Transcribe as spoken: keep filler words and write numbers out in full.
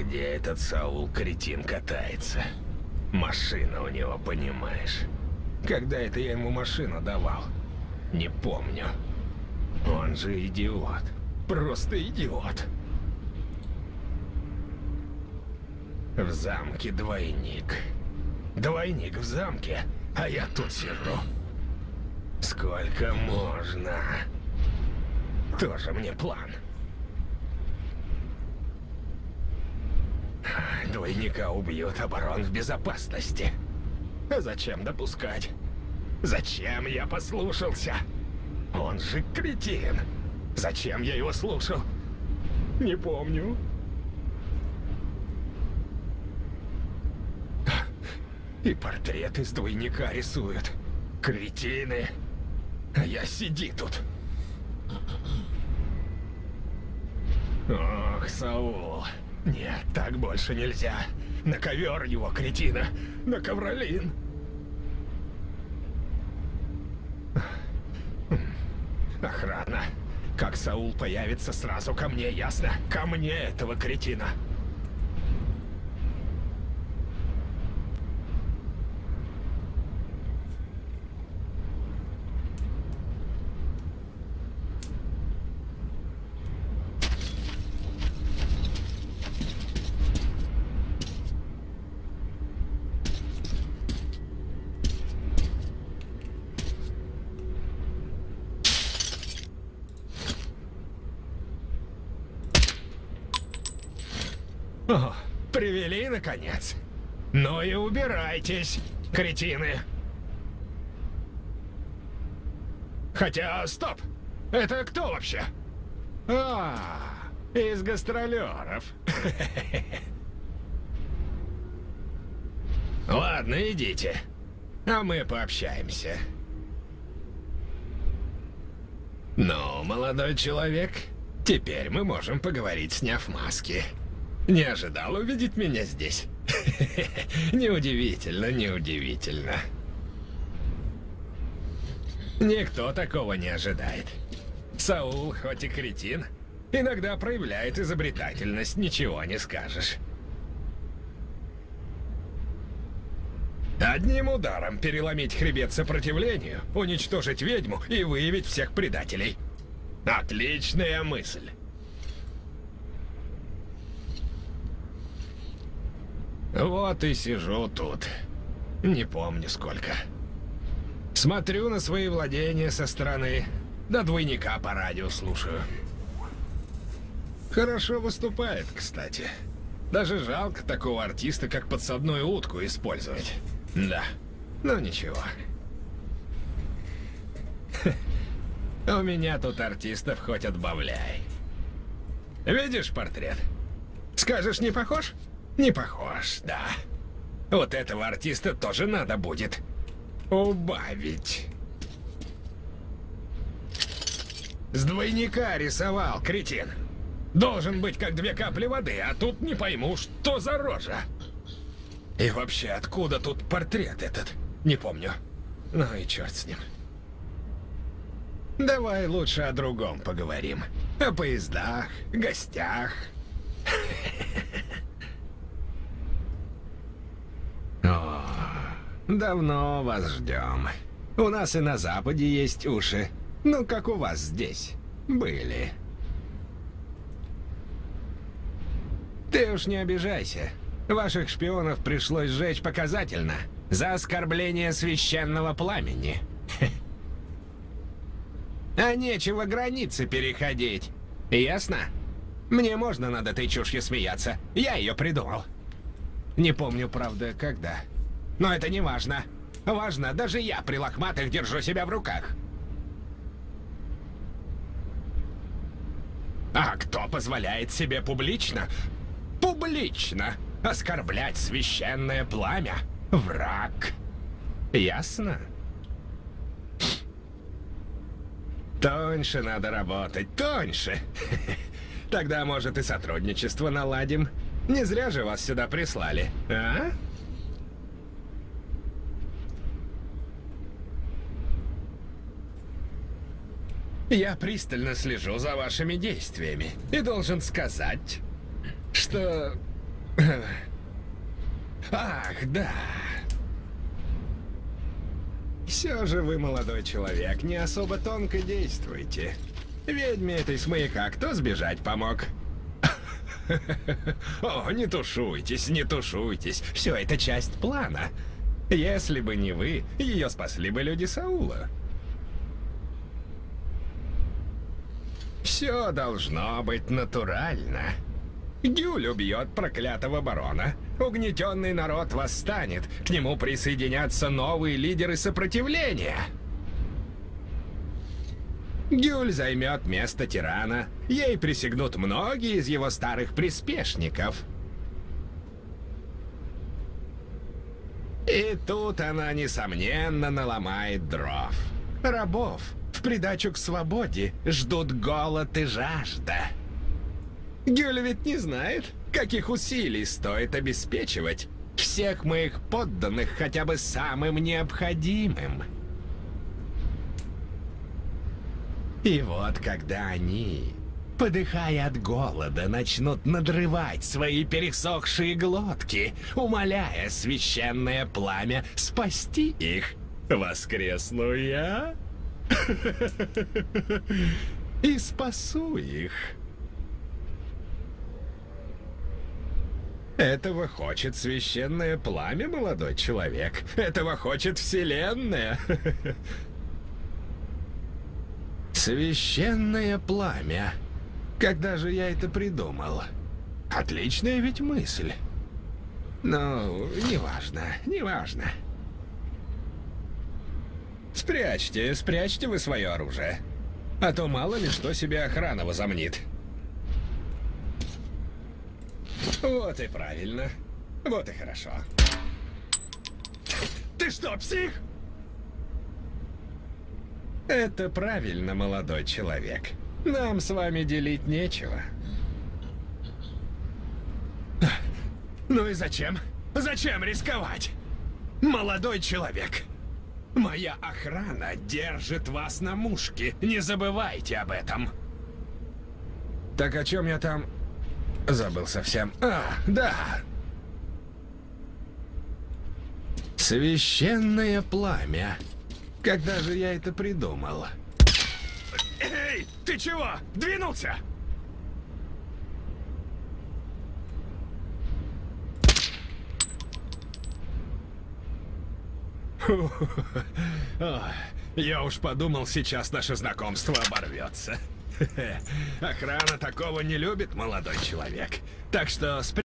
где этот Саул-кретин катается. Машина у него, понимаешь. Когда это я ему машину давал? Не помню. Он же идиот. Просто идиот. В замке двойник. Двойник в замке, а я тут сижу. Сколько можно? Тоже мне план. Двойника убьют, а барон в безопасности. А зачем допускать? Зачем я послушался? Он же кретин. Зачем я его слушал? Не помню. И портрет из двойника рисуют. Кретины. А я сиди тут. Ох, Саул. Нет, так больше нельзя. На ковер его, кретина. На ковролин. Охрана. Как Саул появится, сразу ко мне, ясно? Ко мне этого кретина. О, привели, наконец. Ну и убирайтесь, кретины. Хотя, стоп! Это кто вообще? А, из гастролеров. Ладно, идите. А мы пообщаемся. Ну, молодой человек, теперь мы можем поговорить, сняв маски. Не ожидал увидеть меня здесь? Неудивительно, неудивительно. Никто такого не ожидает. Саул, хоть и кретин, иногда проявляет изобретательность, ничего не скажешь. Одним ударом переломить хребет сопротивлению, уничтожить ведьму и выявить всех предателей. Отличная мысль. Вот и сижу тут. Не помню сколько. Смотрю на свои владения со стороны, до двойника по радио слушаю. Хорошо выступает, кстати. Даже жалко такого артиста, как подсадную утку, использовать. Да, ну ничего. У меня тут артистов хоть отбавляй. Видишь портрет? Скажешь, не похож? Не похож, да. Вот этого артиста тоже надо будет убавить. С двойника рисовал, кретин. Должен быть как две капли воды, а тут не пойму, что за рожа. И вообще, откуда тут портрет этот? Не помню. Ну и черт с ним. Давай лучше о другом поговорим. О поездах, гостях. О, давно вас ждем. У нас и на Западе есть уши. Ну, как у вас здесь были. Ты уж не обижайся. Ваших шпионов пришлось сжечь показательно. За оскорбление священного пламени. А нечего границы переходить. Ясно? Мне можно над этой чушью смеяться. Я ее придумал. Не помню, правда, когда. Но это не важно. Важно, даже я при лохматых держу себя в руках. А кто позволяет себе публично, публично оскорблять священное пламя? Враг. Ясно? Тоньше надо работать, тоньше. Тогда, может, и сотрудничество наладим. Не зря же вас сюда прислали, а? Я пристально слежу за вашими действиями и должен сказать, что Ах, да. Все же вы, молодой человек, не особо тонко действуете. Ведьме этой с маяка кто сбежать помог? О, не тушуйтесь, не тушуйтесь. Все это часть плана. Если бы не вы, ее спасли бы люди Саула. Все должно быть натурально. Гюль убьет проклятого барона. Угнетенный народ восстанет. К нему присоединятся новые лидеры сопротивления. Гюль займет место тирана. Ей присягнут многие из его старых приспешников. И тут она, несомненно, наломает дров. Рабов, в придачу к свободе, ждут голод и жажда. Гюль ведь не знает, каких усилий стоит обеспечивать всех моих подданных хотя бы самым необходимым. И вот когда они, подыхая от голода, начнут надрывать свои пересохшие глотки, умоляя священное пламя спасти их, воскресну я и спасу их. Этого хочет священное пламя, молодой человек. Этого хочет Вселенная. Священное пламя. Когда же я это придумал? Отличная ведь мысль. Ну, неважно, неважно. Спрячьте, спрячьте вы свое оружие. А то мало ли что себе охрана возомнит. Вот и правильно. Вот и хорошо. Ты что, псих? Это правильно, молодой человек. Нам с вами делить нечего. Ну и зачем? Зачем рисковать? Молодой человек, моя охрана держит вас на мушке. Не забывайте об этом. Так о чем я там... Забыл совсем. А, да. Священное пламя. Когда же я это придумал? Эй, ты чего? Двинулся? Фу. О, я уж подумал, сейчас наше знакомство оборвется. Охрана такого не любит, молодой человек. Так что...